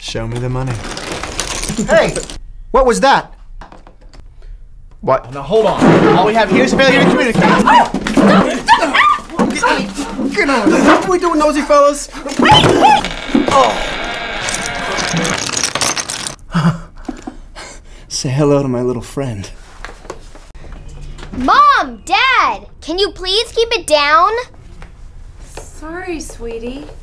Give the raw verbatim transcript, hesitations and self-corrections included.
Show me the money. Hey! What was that? What? Now hold on. All we have here is failure to communicate. Get on! What are we doing, nosy fellas? Oh. Say hello to my little friend. Mom! Dad! Can you please keep it down? Sorry, sweetie.